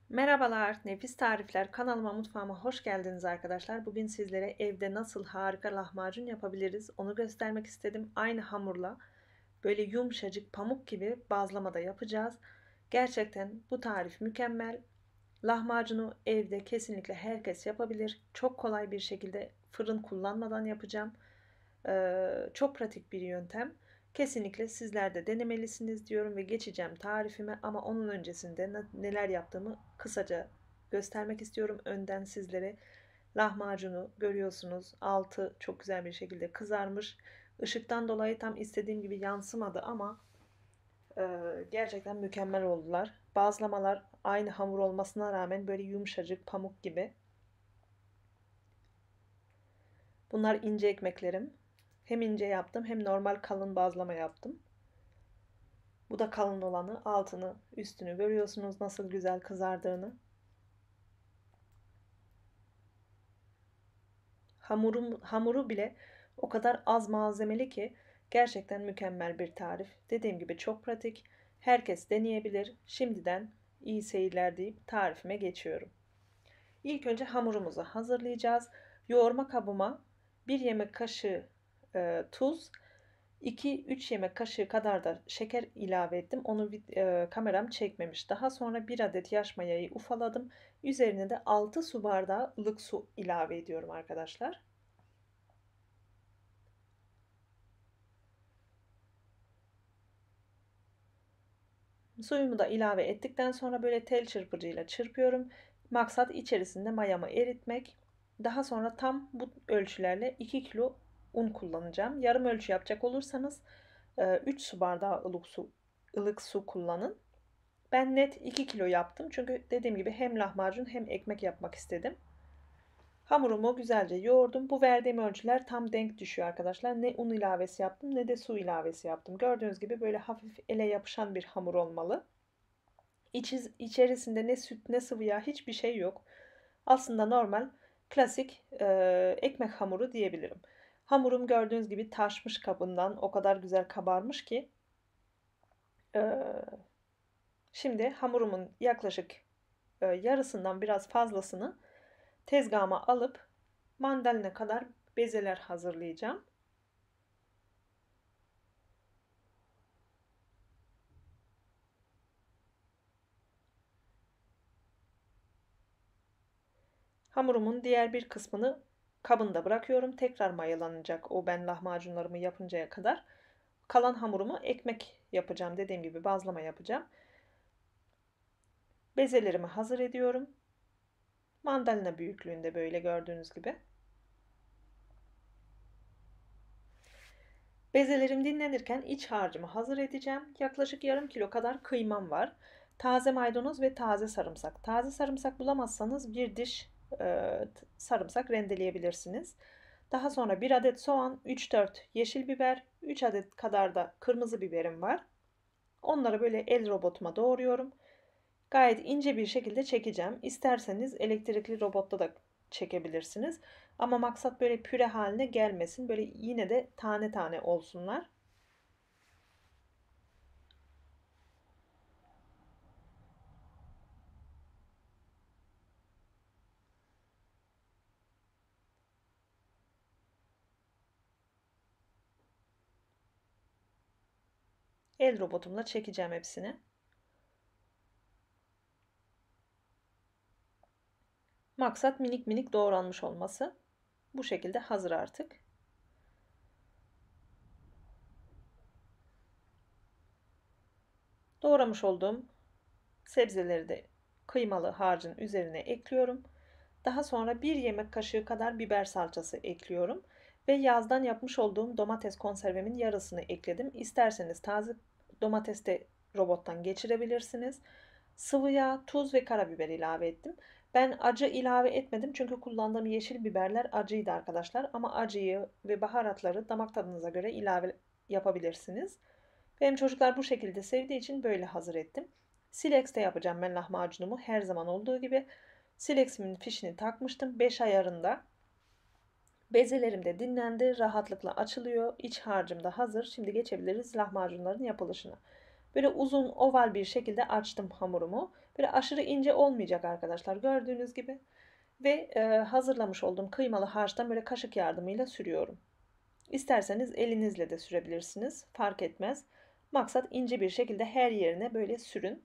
Merhabalar, Nefis Tarifler kanalıma, mutfağıma hoş geldiniz arkadaşlar. Bugün sizlere evde nasıl harika lahmacun yapabiliriz onu göstermek istedim. Aynı hamurla böyle yumuşacık pamuk gibi bazlamada yapacağız. Gerçekten bu tarif mükemmel. Lahmacunu evde kesinlikle herkes yapabilir. Çok kolay bir şekilde fırın kullanmadan yapacağım. Çok pratik bir yöntem. Kesinlikle sizler de denemelisiniz diyorum ve geçeceğim tarifime, ama onun öncesinde neler yaptığımı kısaca göstermek istiyorum önden sizlere. Lahmacunu görüyorsunuz. Altı çok güzel bir şekilde kızarmış. Işıktan dolayı tam istediğim gibi yansımadı ama gerçekten mükemmel oldular. Bazlamalar aynı hamur olmasına rağmen böyle yumuşacık pamuk gibi. Bunlar ince ekmeklerim. Hem ince yaptım hem normal kalın bazlama yaptım. Bu da kalın olanı. Altını, üstünü görüyorsunuz nasıl güzel kızardığını. Hamuru bile o kadar az malzemeli ki gerçekten mükemmel bir tarif. Dediğim gibi çok pratik. Herkes deneyebilir. Şimdiden iyi seyirler deyip tarifime geçiyorum. İlk önce hamurumuzu hazırlayacağız. Yoğurma kabıma 1 yemek kaşığı tuz, 2-3 yemek kaşığı kadar da şeker ilave ettim. Onu kameram çekmemiş. Daha sonra 1 adet yaş mayayı ufaladım. Üzerine de 6 su bardağı ılık su ilave ediyorum arkadaşlar. Suyumu da ilave ettikten sonra böyle tel çırpıcıyla çırpıyorum. Maksat içerisinde mayamı eritmek. Daha sonra tam bu ölçülerle 2 kilo un kullanacağım. Yarım ölçü yapacak olursanız 3 su bardağı ılık su kullanın. Ben net 2 kilo yaptım. Çünkü dediğim gibi hem lahmacun hem ekmek yapmak istedim. Hamurumu güzelce yoğurdum. Bu verdiğim ölçüler tam denk düşüyor arkadaşlar. Ne un ilavesi yaptım ne de su ilavesi yaptım. Gördüğünüz gibi böyle hafif ele yapışan bir hamur olmalı. İçerisinde ne süt ne sıvı yağ, hiçbir şey yok. Aslında normal klasik ekmek hamuru diyebilirim. Hamurum gördüğünüz gibi taşmış kabından, o kadar güzel kabarmış ki. E, Şimdi hamurumun yaklaşık yarısından biraz fazlasını tezgahıma alıp mandalina kadar bezeler hazırlayacağım. Hamurumun diğer bir kısmını kabında bırakıyorum. Tekrar mayalanacak o, ben lahmacunlarımı yapıncaya kadar. Kalan hamurumu ekmek yapacağım. Dediğim gibi bazlama yapacağım. Bezelerimi hazır ediyorum. Mandalina büyüklüğünde, böyle gördüğünüz gibi. Bezelerim dinlenirken iç harcımı hazır edeceğim. Yaklaşık yarım kilo kadar kıymam var. Taze maydanoz ve taze sarımsak. Taze sarımsak bulamazsanız bir diş sarımsak rendeleyebilirsiniz. Daha sonra 1 adet soğan, 3-4 yeşil biber, 3 adet kadar da kırmızı biberim var. Onları böyle el robotuma doğruyorum. Gayet ince bir şekilde çekeceğim. İsterseniz elektrikli robotta da çekebilirsiniz. Ama maksat böyle püre haline gelmesin. Böyle yine de tane tane olsunlar. El robotumla çekeceğim hepsini. Maksat minik minik doğranmış olması. Bu şekilde hazır artık. Doğramış olduğum sebzeleri de kıymalı harcın üzerine ekliyorum. Daha sonra 1 yemek kaşığı kadar biber salçası ekliyorum. Ve yazdan yapmış olduğum domates konservemin yarısını ekledim. İsterseniz taze domates de robottan geçirebilirsiniz. Sıvı yağ, tuz ve karabiber ilave ettim. Ben acı ilave etmedim çünkü kullandığım yeşil biberler acıydı arkadaşlar. Ama acıyı ve baharatları damak tadınıza göre ilave yapabilirsiniz. Benim çocuklar bu şekilde sevdiği için böyle hazır ettim. Silex'te yapacağım ben lahmacunumu, her zaman olduğu gibi. Silex'imin fişini takmıştım 5 ayarında. Bezelerim de dinlendi, rahatlıkla açılıyor. İç harcım da hazır. Şimdi geçebiliriz lahmacunların yapılışına. Böyle uzun oval bir şekilde açtım hamurumu. Böyle aşırı ince olmayacak arkadaşlar, gördüğünüz gibi. Ve hazırlamış olduğum kıymalı harçtan böyle kaşık yardımıyla sürüyorum. İsterseniz elinizle de sürebilirsiniz. Fark etmez. Maksat ince bir şekilde her yerine böyle sürün.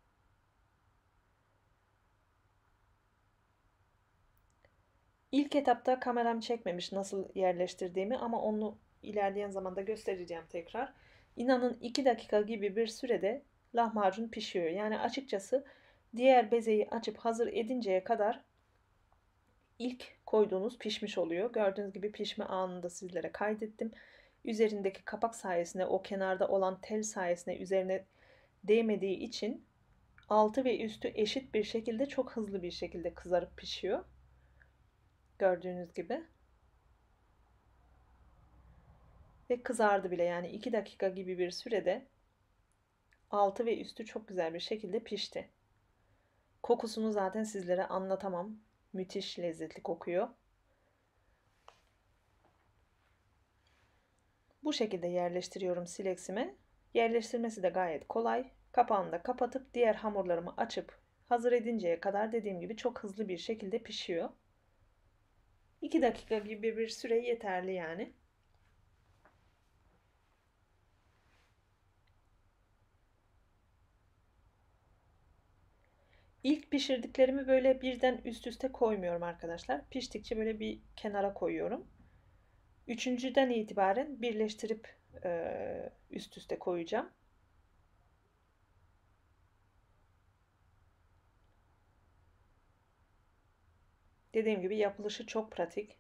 İlk etapta kameram çekmemiş nasıl yerleştirdiğimi, ama onu ilerleyen zamanda göstereceğim tekrar. İnanın 2 dakika gibi bir sürede lahmacun pişiyor. Yani açıkçası diğer bezeyi açıp hazır edinceye kadar ilk koyduğunuz pişmiş oluyor. Gördüğünüz gibi pişme anını da sizlere kaydettim. Üzerindeki kapak sayesinde, o kenarda olan tel sayesinde üzerine değmediği için altı ve üstü eşit bir şekilde çok hızlı bir şekilde kızarıp pişiyor. Gördüğünüz gibi. Ve kızardı bile, yani 2 dakika gibi bir sürede altı ve üstü çok güzel bir şekilde pişti. Kokusunu zaten sizlere anlatamam. Müthiş lezzetli kokuyor. Bu şekilde yerleştiriyorum sileksime. Yerleştirmesi de gayet kolay. Kapağını da kapatıp diğer hamurlarımı açıp hazır edinceye kadar dediğim gibi çok hızlı bir şekilde pişiyor. 2 dakika gibi bir süre yeterli yani. İlk pişirdiklerimi böyle birden üst üste koymuyorum arkadaşlar. Piştikçe böyle bir kenara koyuyorum. Üçüncüden itibaren birleştirip üst üste koyacağım. Dediğim gibi yapılışı çok pratik.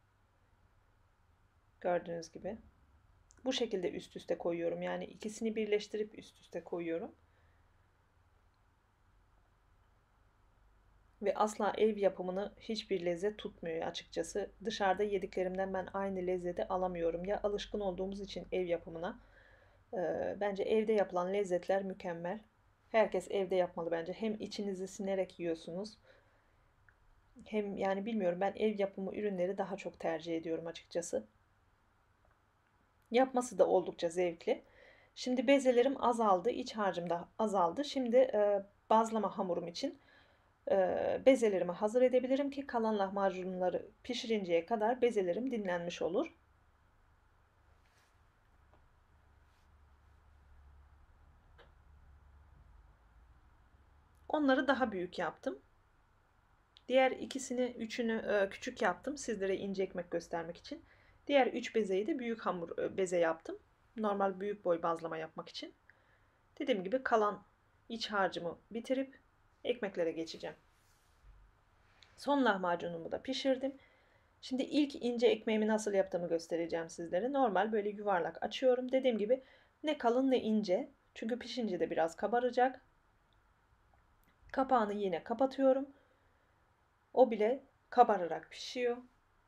Gördüğünüz gibi. Bu şekilde üst üste koyuyorum. Yani ikisini birleştirip üst üste koyuyorum. Ve asla ev yapımını hiçbir lezzet tutmuyor açıkçası. Dışarıda yediklerimden ben aynı lezzeti alamıyorum. Ya alışkın olduğumuz için ev yapımına. Bence evde yapılan lezzetler mükemmel. Herkes evde yapmalı bence. Hem içinizi sinerek yiyorsunuz. Hem yani bilmiyorum, ben ev yapımı ürünleri daha çok tercih ediyorum açıkçası. Yapması da oldukça zevkli. Şimdi bezelerim azaldı. İç harcım da azaldı. Şimdi bazlama hamurum için bezelerimi hazır edebilirim ki kalan lahmacunları pişirinceye kadar bezelerim dinlenmiş olur. Onları daha büyük yaptım. Diğer ikisini, üçünü küçük yaptım sizlere ince ekmek göstermek için. Diğer üç bezeyi de büyük hamur beze yaptım. Normal büyük boy bazlama yapmak için. Dediğim gibi kalan iç harcımı bitirip ekmeklere geçeceğim. Son lahmacunumu da pişirdim. Şimdi ilk ince ekmeğimi nasıl yaptığımı göstereceğim sizlere. Normal böyle yuvarlak açıyorum. Dediğim gibi ne kalın ne ince. Çünkü pişince de biraz kabaracak. Kapağını yine kapatıyorum. O bile kabararak pişiyor.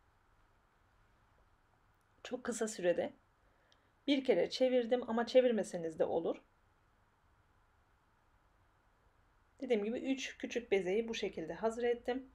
Çok kısa sürede. Bir kere çevirdim ama çevirmeseniz de olur. Dediğim gibi 3 küçük bezeyi bu şekilde hazır ettim.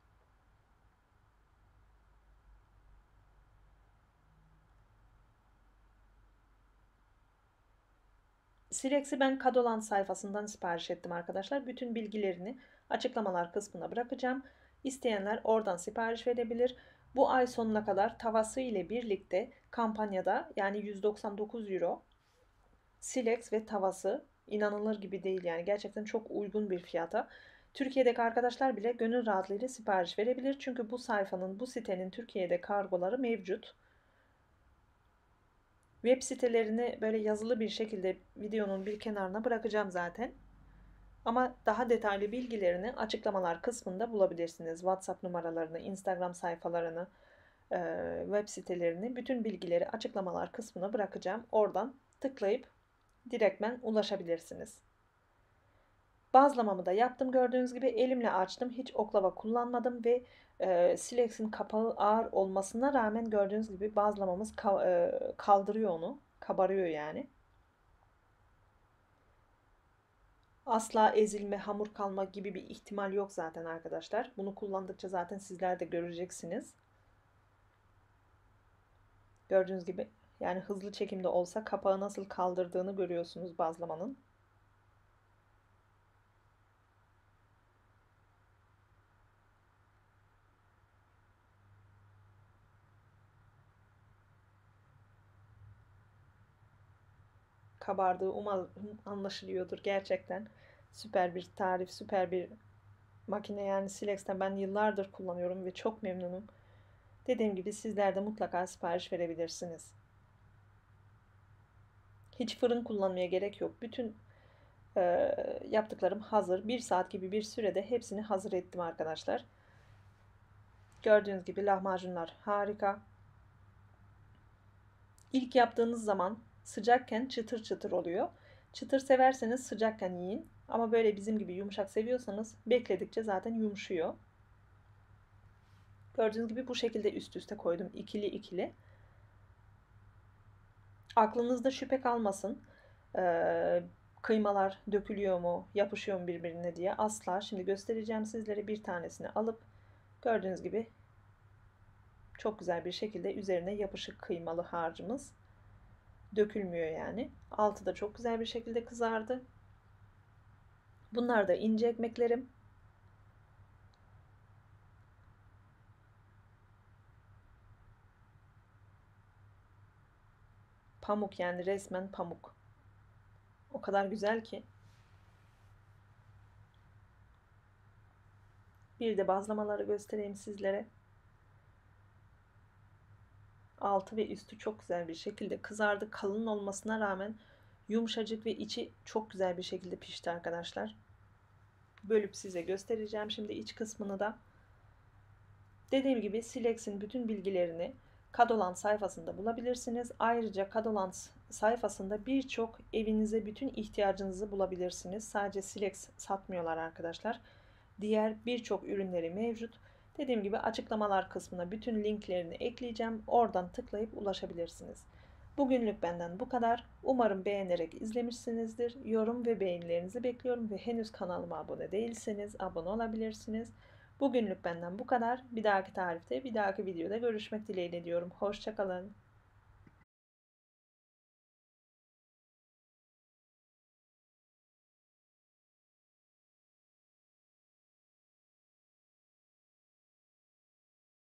Silex'i ben Kadolan sayfasından sipariş ettim arkadaşlar. Bütün bilgilerini açıklamalar kısmına bırakacağım. İsteyenler oradan sipariş verebilir. Bu ay sonuna kadar tavası ile birlikte kampanyada, yani 199 euro Silex ve tavası, inanılır gibi değil yani, gerçekten çok uygun bir fiyata. Türkiye'deki arkadaşlar bile gönül rahatlığıyla sipariş verebilir. Çünkü bu sayfanın, bu sitenin Türkiye'de kargoları mevcut. Web sitelerini böyle yazılı bir şekilde videonun bir kenarına bırakacağım zaten. Ama daha detaylı bilgilerini açıklamalar kısmında bulabilirsiniz. WhatsApp numaralarını, Instagram sayfalarını, web sitelerini, bütün bilgileri açıklamalar kısmına bırakacağım. Oradan tıklayıp direktmen ulaşabilirsiniz. Bazlamamı da yaptım, gördüğünüz gibi elimle açtım. Hiç oklava kullanmadım ve Silex'in kapağı ağır olmasına rağmen gördüğünüz gibi bazlamamız kaldırıyor onu. Kabarıyor yani. Asla ezilme, hamur kalma gibi bir ihtimal yok zaten arkadaşlar. Bunu kullandıkça zaten sizler de göreceksiniz. Gördüğünüz gibi yani hızlı çekimde olsa kapağı nasıl kaldırdığını görüyorsunuz bazlamanın. kabardığı umarım anlaşılıyordur gerçekten. Süper bir tarif, süper bir makine yani Silex'ten ben yıllardır kullanıyorum ve çok memnunum. Dediğim gibi sizler de mutlaka sipariş verebilirsiniz. Hiç fırın kullanmaya gerek yok. Bütün yaptıklarım hazır. 1 saat gibi bir sürede hepsini hazır ettim arkadaşlar. Gördüğünüz gibi lahmacunlar harika. İlk yaptığınız zaman sıcakken çıtır çıtır oluyor. Çıtır severseniz sıcakken yiyin. Ama böyle bizim gibi yumuşak seviyorsanız bekledikçe zaten yumuşuyor. Gördüğünüz gibi bu şekilde üst üste koydum. İkili ikili. Aklınızda şüphe kalmasın. Kıymalar dökülüyor mu, yapışıyor mu birbirine diye. Asla. Şimdi göstereceğim sizlere, bir tanesini alıp gördüğünüz gibi çok güzel bir şekilde üzerine yapışık kıymalı harcımız. Dökülmüyor yani. Altı da çok güzel bir şekilde kızardı. Bunlar da ince ekmeklerim. Pamuk, yani resmen pamuk. O kadar güzel ki. Bir de bazlamaları göstereyim sizlere. Altı ve üstü çok güzel bir şekilde kızardı. Kalın olmasına rağmen yumuşacık ve içi çok güzel bir şekilde pişti arkadaşlar. Bölüp size göstereceğim şimdi iç kısmını da. Dediğim gibi Silex'in bütün bilgilerini Kadolant sayfasında bulabilirsiniz. Ayrıca Kadolant sayfasında birçok evinize bütün ihtiyacınızı bulabilirsiniz. Sadece Silex satmıyorlar arkadaşlar. Diğer birçok ürünleri mevcut. Dediğim gibi açıklamalar kısmına bütün linklerini ekleyeceğim. Oradan tıklayıp ulaşabilirsiniz. Bugünlük benden bu kadar. Umarım beğenerek izlemişsinizdir. Yorum ve beğenilerinizi bekliyorum ve henüz kanalıma abone değilseniz abone olabilirsiniz. Bugünlük benden bu kadar. Bir dahaki tarifte, bir dahaki videoda görüşmek dileğiyle diyorum. Hoşça kalın.